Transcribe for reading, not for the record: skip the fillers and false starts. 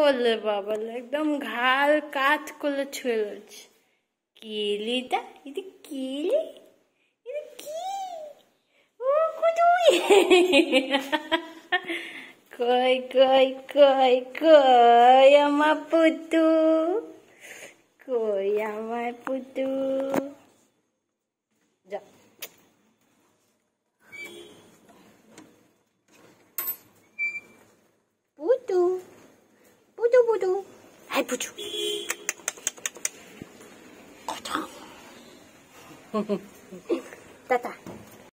বলে বাবা একদম ঘাল কাজ করে ছুঁয়ে রয়েছে কিলিটা এটা কিলি এটা কি ও কুদুই কই কই কই কই আমার পুতু কই আমার পুতু যা পুতু পুতু পুতু হাই পুতু কথা টাটা